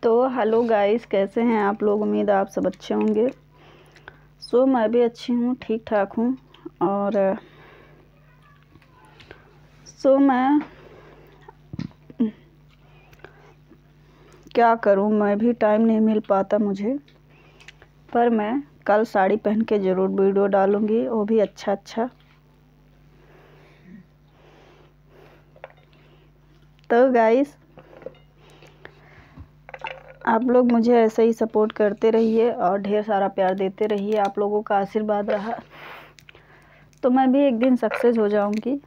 तो hello guys, कैसे हैं आप लोग। उम्मीद है आप सब अच्छे होंगे। मैं भी अच्छी हूँ, ठीक ठाक हूँ। और मैं क्या करूँ, मैं भी टाइम नहीं मिल पाता मुझे, पर मैं कल साड़ी पहन के ज़रूर वीडियो डालूँगी, वो भी अच्छा। तो गाइस, आप लोग मुझे ऐसे ही सपोर्ट करते रहिए और ढेर सारा प्यार देते रहिए। आप लोगों का आशीर्वाद रहा तो मैं भी एक दिन सक्सेस हो जाऊंगी।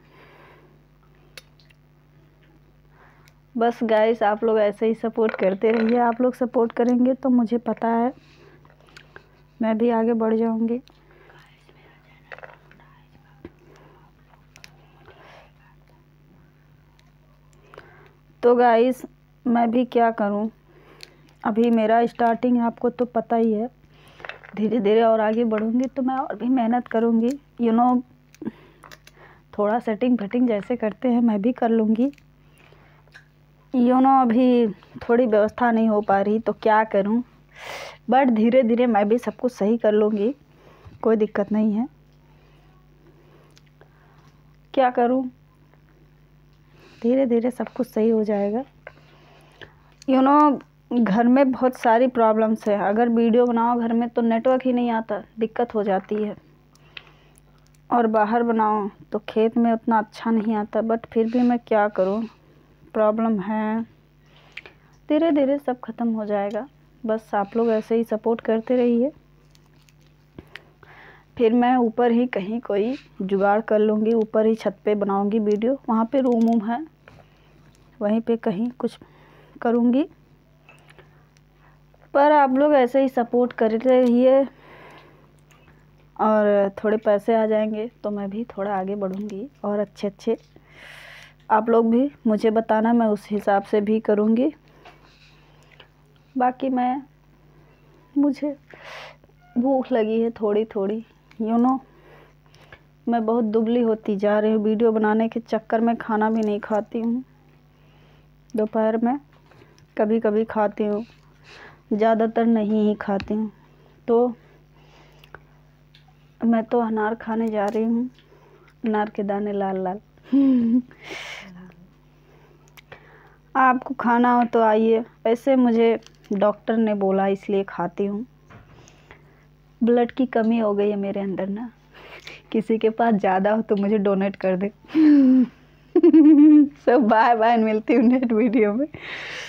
बस गाइस, आप लोग ऐसे ही सपोर्ट करते रहिए। आप लोग सपोर्ट करेंगे तो मुझे पता है मैं भी आगे बढ़ जाऊंगी। तो गाइस, मैं भी क्या करूं, अभी मेरा स्टार्टिंग आपको तो पता ही है। धीरे धीरे और आगे बढ़ूंगी तो मैं और भी मेहनत करूंगी। थोड़ा सेटिंग फटिंग जैसे करते हैं मैं भी कर लूँगी। अभी थोड़ी व्यवस्था नहीं हो पा रही तो क्या करूं, बट धीरे धीरे मैं भी सब कुछ सही कर लूँगी, कोई दिक्कत नहीं है। क्या करूं, धीरे धीरे सब कुछ सही हो जाएगा। घर में बहुत सारी प्रॉब्लम्स है। अगर वीडियो बनाओ घर में तो नेटवर्क ही नहीं आता, दिक्कत हो जाती है। और बाहर बनाओ तो खेत में उतना अच्छा नहीं आता, बट फिर भी मैं क्या करूं, प्रॉब्लम है। धीरे धीरे सब ख़त्म हो जाएगा। बस आप लोग ऐसे ही सपोर्ट करते रहिए। फिर मैं ऊपर ही कहीं कोई जुगाड़ कर लूँगी, ऊपर ही छत पे बनाऊँगी वीडियो। वहाँ पे रूम है, वहीं पे कहीं कुछ करूँगी। पर आप लोग ऐसे ही सपोर्ट करते रहिए और थोड़े पैसे आ जाएंगे तो मैं भी थोड़ा आगे बढ़ूँगी और अच्छे आप लोग भी मुझे बताना, मैं उस हिसाब से भी करूँगी। बाकी मुझे भूख लगी है थोड़ी। मैं बहुत दुबली होती जा रही हूँ। वीडियो बनाने के चक्कर में खाना भी नहीं खाती हूँ। दोपहर में कभी कभी खाती हूँ, ज़्यादातर नहीं ही खाती हूँ। तो मैं तो अनार खाने जा रही हूँ, अनार के दाने लाल लाल। आपको खाना हो तो आइए। वैसे मुझे डॉक्टर ने बोला इसलिए खाती हूँ। ब्लड की कमी हो गई है मेरे अंदर ना, किसी के पास ज़्यादा हो तो मुझे डोनेट कर दे। सब बाय बाय, मिलती हूँ नेक्स्ट वीडियो में।